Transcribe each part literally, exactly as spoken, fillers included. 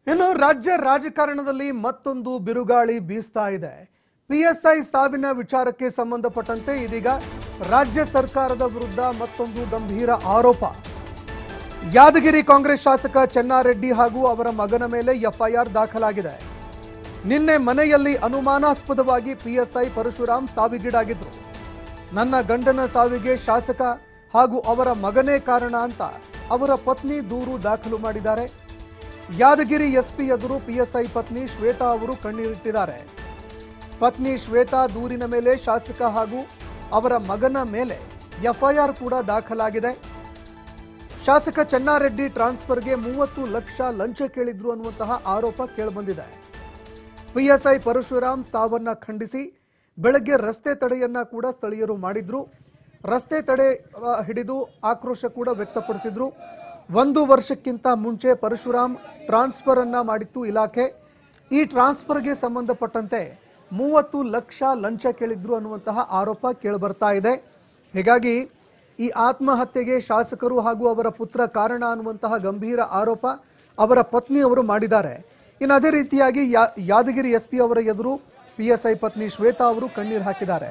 ಇನ್ನು ರಾಜ್ಯ ರಾಜಕಾರಣದಲ್ಲಿ ಮತ್ತೊಂದು ಬಿರುಗಾಳಿ ಬೀಸ್ತಾ ಇದೆ. ಪಿಎಸ್ಐ ಸಾವಿನ ವಿಚಾರಕ್ಕೆ ಸಂಬಂಧಪಟ್ಟಂತೆ ಇದೀಗ ರಾಜ್ಯ ಸರ್ಕಾರದ ವಿರುದ್ಧ ಮತ್ತೊಂದು ಗಂಭೀರ ಆರೋಪ. ಯಾದಗಿರಿ ಕಾಂಗ್ರೆಸ್ ಶಾಸಕ ಚೆನ್ನಾರೆಡ್ಡಿ ಹಾಗೂ ಅವರ ಮಗನ ಮೇಲೆ ಎಫ್ಐಆರ್ ದಾಖಲಾಗಿದೆ. ನಿನ್ನೆ ಮನೆಯಲ್ಲಿ ಅನುಮಾನಾಸ್ಪದವಾಗಿ ಪಿಎಸ್ಐ ಪರಶುರಾಮ್ ಸಾವಿಗೀಡಾಗಿದ್ರು. ನನ್ನ ಗಂಡನ ಸಾವಿಗೆ ಶಾಸಕ ಹಾಗೂ ಅವರ ಮಗನೇ ಕಾರಣ ಅಂತ ಅವರ ಪತ್ನಿ ದೂರು ದಾಖಲು ಮಾಡಿದ್ದಾರೆ. ಯಾದಗಿರಿ ಎಸ್ಪಿ ಎದುರು ಪಿಎಸ್ಐ ಪತ್ನಿ ಶ್ವೇತಾ ಅವರು ಕಣ್ಣೀರಿಟ್ಟಿದ್ದಾರೆ. ಪತ್ನಿ ಶ್ವೇತಾ ದೂರಿನ ಮೇಲೆ ಶಾಸಕ ಹಾಗೂ ಅವರ ಮಗನ ಮೇಲೆ ಎಫ್ಐಆರ್ ಕೂಡ ದಾಖಲಾಗಿದೆ. ಶಾಸಕ ಚೆನ್ನಾರೆಡ್ಡಿ ಟ್ರಾನ್ಸ್ಫರ್ಗೆ ಮೂವತ್ತು ಲಕ್ಷ ಲಂಚ ಕೇಳಿದ್ರು ಅನ್ನುವಂತಹ ಆರೋಪ ಕೇಳಿಬಂದಿದೆ. ಪಿಎಸ್ಐ ಪರಶುರಾಮ್ ಸಾವನ್ನ ಖಂಡಿಸಿ ಬೆಳಗ್ಗೆ ರಸ್ತೆ ತಡೆಯನ್ನ ಕೂಡ ಸ್ಥಳೀಯರು ಮಾಡಿದ್ರು. ರಸ್ತೆ ತಡೆ ಹಿಡಿದು ಆಕ್ರೋಶ ಕೂಡ ವ್ಯಕ್ತಪಡಿಸಿದ್ರು. ಒಂದು ವರ್ಷಕ್ಕಿಂತ ಮುಂಚೆ ಪರಶುರಾಮ್ ಟ್ರಾನ್ಸ್ಫರ್ ಅನ್ನ ಮಾಡಿತ್ತು ಇಲಾಖೆ. ಈ ಟ್ರಾನ್ಸ್ಫರ್ಗೆ ಸಂಬಂಧಪಟ್ಟಂತೆ ಮೂವತ್ತು ಲಕ್ಷ ಲಂಚ ಕೇಳಿದ್ರು ಅನ್ನುವಂತಹ ಆರೋಪ ಕೇಳಿಬರ್ತಾ ಇದೆ. ಹೀಗಾಗಿ ಈ ಆತ್ಮಹತ್ಯೆಗೆ ಶಾಸಕರು ಹಾಗೂ ಅವರ ಪುತ್ರ ಕಾರಣ ಅನ್ನುವಂತಹ ಗಂಭೀರ ಆರೋಪ ಅವರ ಪತ್ನಿಯವರು ಮಾಡಿದ್ದಾರೆ. ಇನ್ನು ಅದೇ ರೀತಿಯಾಗಿ ಯಾದಗಿರಿ ಎಸ್ಪಿ ಅವರ ಎದುರು ಪಿಎಸ್ಐ ಪತ್ನಿ ಶ್ವೇತಾ ಅವರು ಕಣ್ಣೀರು ಹಾಕಿದ್ದಾರೆ.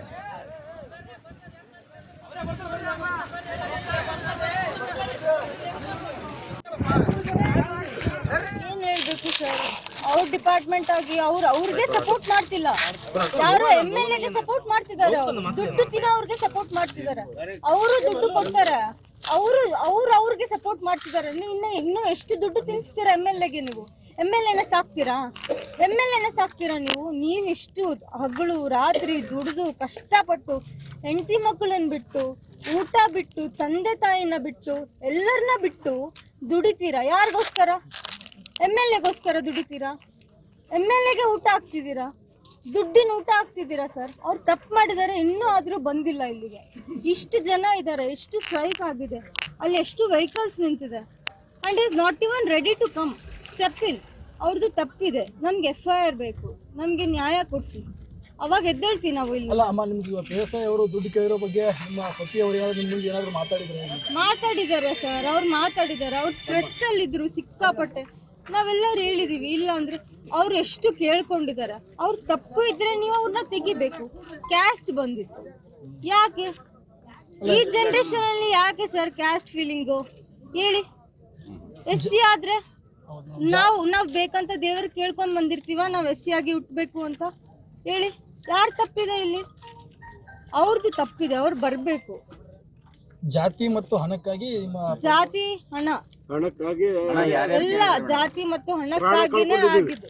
ಏನ್ ಹೇಳ್ಬೇಕು ಸರ್, ಅವ್ರ ಡಿಪಾರ್ಟ್ಮೆಂಟ್ ಆಗಿ ಅವ್ರು ಅವ್ರಿಗೆ ಸಪೋರ್ಟ್ ಮಾಡ್ತಿಲ್ಲ. ಯಾರು ಎಂ ಎಲ್ ಎಗೆ ಸಪೋರ್ಟ್ ಮಾಡ್ತಿದ್ದಾರೆ, ದುಡ್ಡು ತಿನ್ನೋ ಅವ್ರಿಗೆ ಸಪೋರ್ಟ್ ಮಾಡ್ತಿದ್ದಾರೆ. ಅವರು ದುಡ್ಡು ಕೊಡ್ತಾರೆ, ಅವರು ಅವ್ರು ಅವ್ರಿಗೆ ಸಪೋರ್ಟ್ ಮಾಡ್ತಿದ್ದಾರೆ. ಇನ್ನ ಇನ್ನೂ ಎಷ್ಟು ದುಡ್ಡು ತಿನ್ಸ್ತೀರಾ ಎಂ ಎಲ್ ಎಗೆ? ನೀವು ಎಮ್ ಎಲ್ ಎನ ಸಾಕ್ತೀರಾ? ಎಮ್ ಎಲ್ ಎನ ಸಾಕ್ತೀರಾ ನೀವು? ನೀವಿಷ್ಟು ಹಗಲು ರಾತ್ರಿ ದುಡಿದು ಕಷ್ಟಪಟ್ಟು ಹೆಂಡತಿ ಮಕ್ಕಳನ್ನ ಬಿಟ್ಟು ಊಟ ಬಿಟ್ಟು ತಂದೆ ತಾಯಿನ ಬಿಟ್ಟು ಎಲ್ಲರನ್ನ ಬಿಟ್ಟು ದುಡಿತೀರಾ. ಯಾರಿಗೋಸ್ಕರ? ಎಮ್ ಎಲ್ ಎಗೋಸ್ಕರ ದುಡಿತೀರಾ? ಎಮ್ ಎಲ್ ಎಗೆ ಊಟ ಹಾಕ್ತಿದ್ದೀರಾ, ದುಡ್ಡಿನ ಊಟ ಹಾಕ್ತಿದ್ದೀರಾ ಸರ್. ಅವ್ರು ತಪ್ಪು ಮಾಡಿದ್ದಾರೆ, ಇನ್ನೂ ಆದರೂ ಬಂದಿಲ್ಲ ಇಲ್ಲಿಗೆ. ಇಷ್ಟು ಜನ ಇದ್ದಾರೆ, ಎಷ್ಟು ಸ್ಟ್ರೈಕ್ ಆಗಿದೆ, ಅಲ್ಲಿ ಎಷ್ಟು ವೆಹಿಕಲ್ಸ್ ನಿಂತಿದೆ. And is not even ready to come step in. ಅವ್ರದ್ದು ತಪ್ಪಿದೆ, ನಮ್ಗೆ ಎಫ್ ಐ ಆರ್ ಬೇಕು, ನಮಗೆ ನ್ಯಾಯ ಕೊಡಿಸಿ, ಅವಾಗ ಎದ್ದೇಳ್ತೀವಿ ನಾವು ಇಲ್ಲಿ. ಅಲ್ಲ ಅಮ್ಮ, ನಿಮ್ಗೆ ಇವಾಗ ಪಿ ಎಸ್ ಐ ಅವರು ದುಡ್ಡು ಕೇಳಿರೋ ಬಗ್ಗೆ ನಿಮ್ಮ ಪತಿ ಅವರು ಏನಾದ್ರು ನಿಮ್ಗೆ ಏನಾದ್ರು ಮಾತಾಡಿದ್ರೆ? ಮಾತಾಡಿದ್ದಾರೆ ಸರ್, ಅವ್ರು ಮಾತಾಡಿದ್ದಾರೆ. ಅವ್ರು ಸ್ಟ್ರೆಸ್ ಅಲ್ಲಿ ಇದ್ರು ಸಿಕ್ಕಾಪಟ್ಟೆ. ನಾವೆಲ್ಲರೂ ಹೇಳಿದೀವಿ, ಇಲ್ಲ ಅಂದ್ರೆ ಅವ್ರು ಎಷ್ಟು ಕೇಳ್ಕೊಂಡಿದ್ದಾರೆ. ಅವ್ರು ತಪ್ಪು ಇದ್ರೆ ನೀವು ಅವ್ರನ್ನ ತೆಗಿಬೇಕು. ಕ್ಯಾಸ್ಟ್ ಬಂದಿತ್ತು, ಯಾಕೆ ಈ ಜನರೇಷನ್ ಅಲ್ಲಿ ಯಾಕೆ ಸರ್ ಕ್ಯಾಸ್ಟ್ ಫೀಲಿಂಗು? ಹೇಳಿ. ಎಸ್ ಸಿ ಆದ್ರೆ ನಾವು ನಾವು ಬೇಕಂತ ದೇವ್ರ ಕೇಳ್ಕೊಂಡ್ ಬಂದಿರ್ತೀವ, ನಾವು ಎಸ್ ಸಿ ಆಗಿ ಹುಟ್ಟಬೇಕು ಅಂತ? ಹೇಳಿ, ಯಾರು ತಪ್ಪಿದೆ ಇಲ್ಲಿ? ಅವ್ರದ್ದು ತಪ್ಪಿದೆ, ಅವ್ರು ಬರ್ಬೇಕು. ಜಾತಿ ಮತ್ತು ಹಣಕ್ಕಾಗಿ ಜಾತಿ ಹಣ ಹಣಕ್ಕಾಗಿ ಎಲ್ಲ ಜಾತಿ ಮತ್ತು ಹಣಕ್ಕಾಗಿನೇ ಆಗಿದೆ.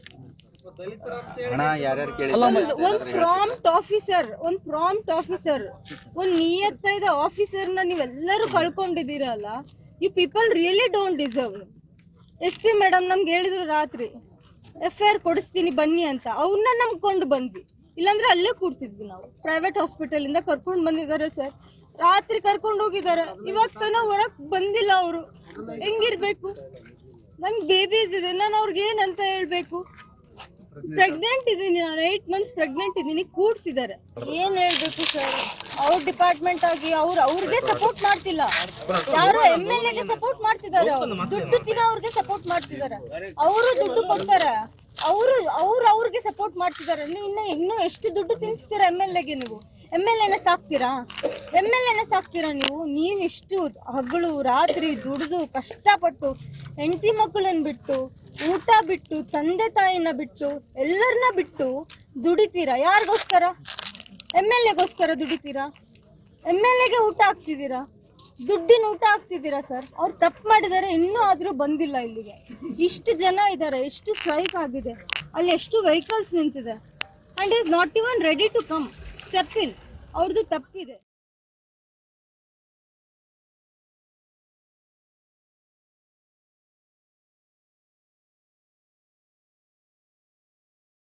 ಒಂದ್ ಪ್ರಾಂಪ್ಟ್ ಆಫೀಸರ್ ಒಂದ್ ಪ್ರಾಂಪ್ಟ್ ಆಫೀಸರ್ ಒಂದ್ ನಿಯತ್ತಾದ ಆಫೀಸರ್ನ ನೀವೆಲ್ಲರೂ ಕಳ್ಕೊಂಡಿದ್ದೀರಲ್ಲ. You people really don't deserve. S P madam ನಮ್ಗೆ ಹೇಳಿದ್ರು ರಾತ್ರಿ ಎಫ್ ಐ ಆರ್ ಕೊಡಿಸ್ತೀನಿ ಬನ್ನಿ ಅಂತ. ಅವ್ರನ್ನ ನಂಬ್ಕೊಂಡು ಬಂದ್ವಿ, ಇಲ್ಲಾಂದ್ರೆ ಅಲ್ಲೇ ಕೂಡ್ತಿದ್ವಿ ನಾವು. ಪ್ರೈವೇಟ್ ಹಾಸ್ಪಿಟಲ್ ಇಂದ ಕರ್ಕೊಂಡು ಬಂದಿದ್ದಾರೆ ಸರ್, ರಾತ್ರಿ ಕರ್ಕೊಂಡು ಹೋಗಿದ್ದಾರೆ. ಇವಾಗ ತನ ಹೊರಗ್ ಬಂದಿಲ್ಲ ಅವರು. ಹೆಂಗಿರ್ಬೇಕು? ನನ್ಗೆ ಬೇಬೀಸ್ ಇದೆ, ನಾನು ಅವ್ರಿಗೆ ಏನಂತ ಹೇಳ್ಬೇಕು? ಪ್ರೆಗ್ನೆಂಟ್ ಇದೀನಿ, ನಾನು ಏಟ್ ಮಂತ್ಸ್ ಪ್ರೆಗ್ನೆಂಟ್ ಇದೀನಿ, ಕೂಡ್ಸಿದ್ದಾರೆ. ಏನ್ ಹೇಳ್ಬೇಕು ಸರ್, ಅವ್ರ ಡಿಪಾರ್ಟ್ಮೆಂಟ್ ಆಗಿ ಅವ್ರು ಅವ್ರಿಗೆ ಸಪೋರ್ಟ್ ಮಾಡ್ತಿಲ್ಲ. ಯಾರು ಎಂ ಎಲ್ ಎಗೆ ಸಪೋರ್ಟ್ ಮಾಡ್ತಿದ್ದಾರೆ, ದುಡ್ಡು ತಿನ್ನೋ ಅವ್ರಿಗೆ ಸಪೋರ್ಟ್ ಮಾಡ್ತಿದ್ದಾರೆ. ಅವರು ದುಡ್ಡು ಕೊಡ್ತಾರೆ, ಅವರು ಅವ್ರು ಅವ್ರಿಗೆ ಸಪೋರ್ಟ್ ಮಾಡ್ತಿದ್ದಾರೆ. ಇನ್ನ ಇನ್ನೂ ಎಷ್ಟು ದುಡ್ಡು ತಿನ್ಸ್ತೀರಾ ಎಮ್ ಎಲ್ ಎಗೆ? ನೀವು ಎಮ್ ಎಲ್ ಎನ ಸಾಕ್ತೀರಾ? ಎಮ್ ಎಲ್ ಎನ ಸಾಕ್ತೀರಾ ನೀವು? ನೀವಿಷ್ಟು ಹಗಲು ರಾತ್ರಿ ದುಡಿದು ಕಷ್ಟಪಟ್ಟು ಹೆಂಡತಿ ಮಕ್ಕಳನ್ನ ಬಿಟ್ಟು ಊಟ ಬಿಟ್ಟು ತಂದೆ ತಾಯಿನ ಬಿಟ್ಟು ಎಲ್ಲರನ್ನ ಬಿಟ್ಟು ದುಡಿತೀರಾ. ಯಾರಿಗೋಸ್ಕರ? ಎಮ್ ಎಲ್ ಎಗೋಸ್ಕರ ದುಡಿತೀರಾ? ಎಮ್ ಎಲ್ ಎಗೆ ಊಟ ಹಾಕ್ತಿದ್ದೀರಾ, ದುಡ್ಡಿನ ಊಟ ಹಾಕ್ತಿದ್ದೀರಾ ಸರ್. ಅವ್ರು ತಪ್ಪು ಮಾಡಿದ್ದಾರೆ, ಇನ್ನೂ ಆದರೂ ಬಂದಿಲ್ಲ ಇಲ್ಲಿಗೆ. ಇಷ್ಟು ಜನ ಇದ್ದಾರೆ, ಎಷ್ಟು ಸ್ಟ್ರೈಕ್ ಆಗಿದೆ, ಅಲ್ಲಿ ಎಷ್ಟು ವೆಹಿಕಲ್ಸ್ ನಿಂತಿದೆ. And is not even ready to come step in. ಅವ್ರದ್ದು ತಪ್ಪಿದೆ.